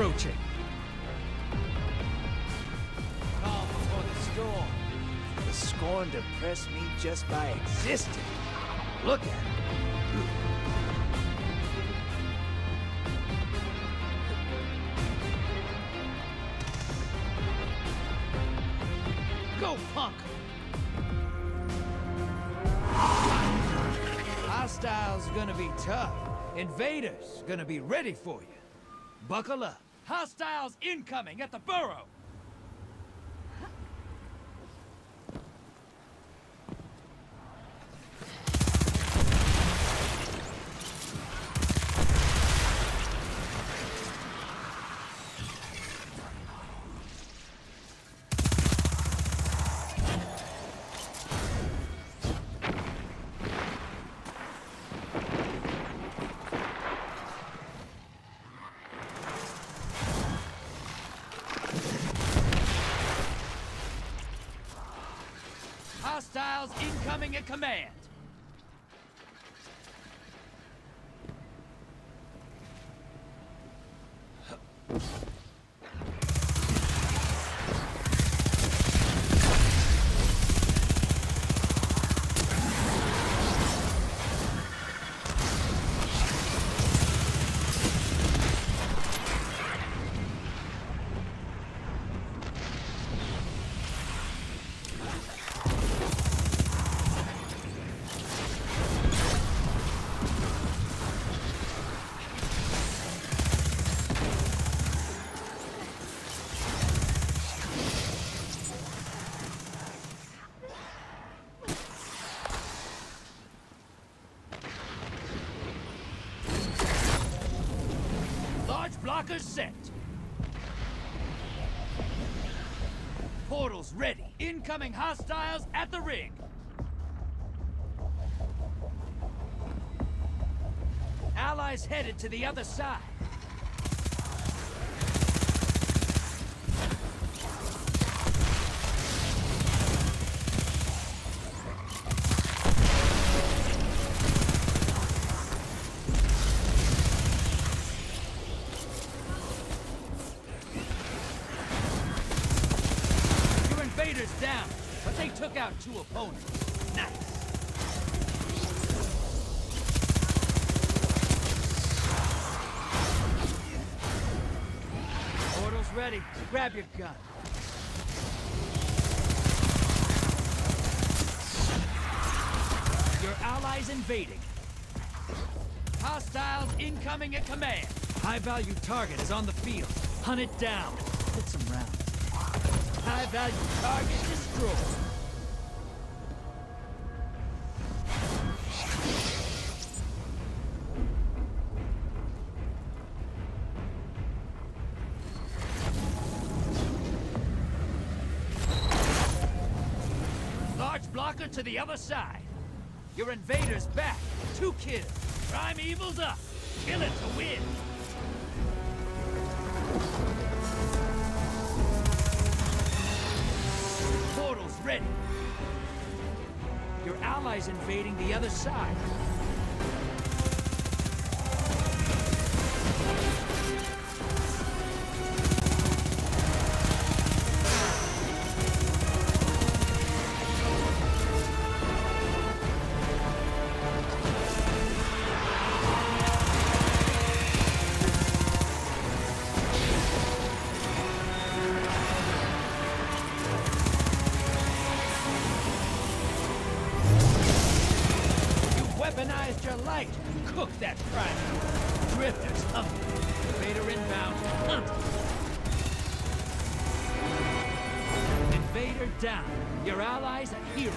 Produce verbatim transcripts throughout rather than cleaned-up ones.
approaching. Calm before the storm. The scorn depressed me just by existing. Look at it. Go, punk! Hostiles gonna be tough. Invaders gonna be ready for you. Buckle up. Hostiles incoming at the burrow! Hostiles incoming at command. Blockers set. Portals ready. Incoming hostiles at the ring. Allies headed to the other side. Down, but they took out two opponents. Nice. Portal's ready. Grab your gun. Your allies invading. Hostiles incoming at command. High-value target is on the field. Hunt it down. Hit some rounds. High-value target destroyed. Large blocker to the other side. Your invaders back. Two kills. Primeval's up. Kill it to win. Portals ready. Your allies invading the other side. Weaponized your light. Cook that prime. Drifters hungry. Invader inbound. Hunt. Invader down. Your allies a hero.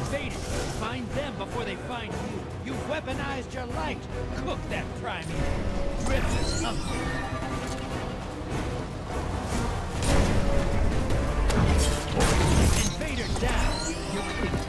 invaded. Find them before they find you. You've weaponized your light. Cook that primeval. Drift is hungry. Invader down. You're clean.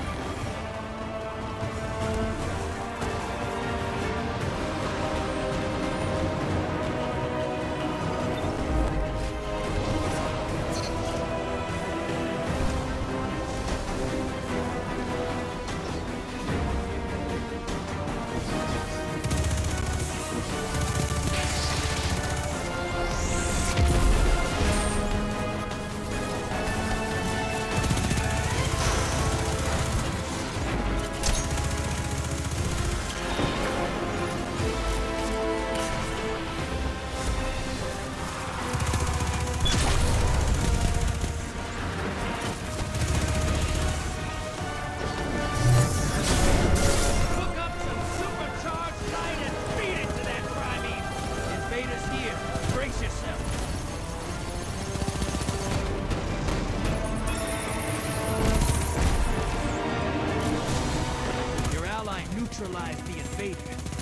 Neutralize the invader.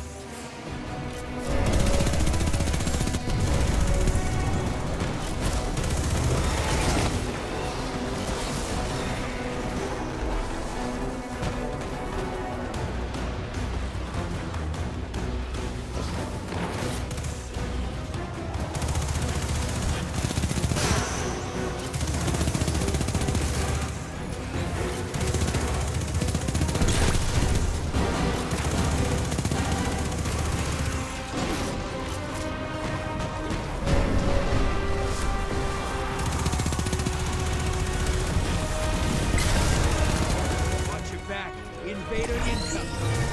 Invader incoming.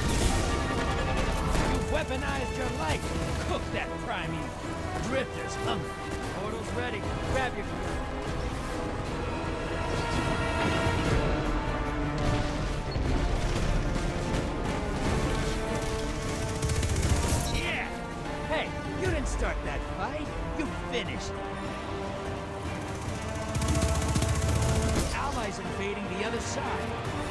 You've weaponized your light. Cook that primeval. Drifter's hungry. Portal's ready. Grab your... Yeah! Hey, you didn't start that fight. You finished it. Allies invading the other side.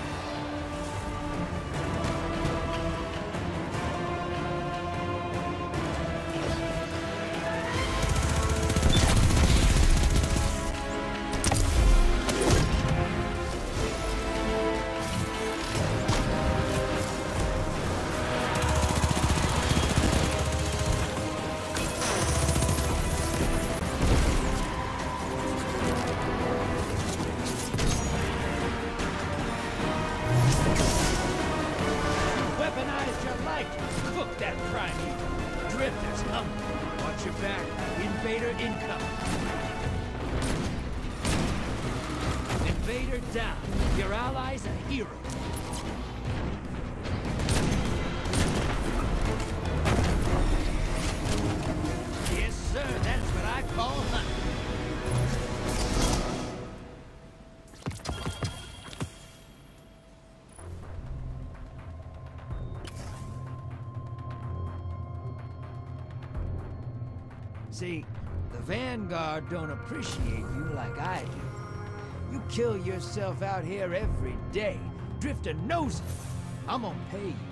Cook that primeval. Drifter's hungry. Watch your back. Invader incoming. Invader down. Your ally's a hero. Yes, sir. That's what I call hunting. See, the Vanguard don't appreciate you like I do. You kill yourself out here every day. Drifter knows it. I'm gonna pay you.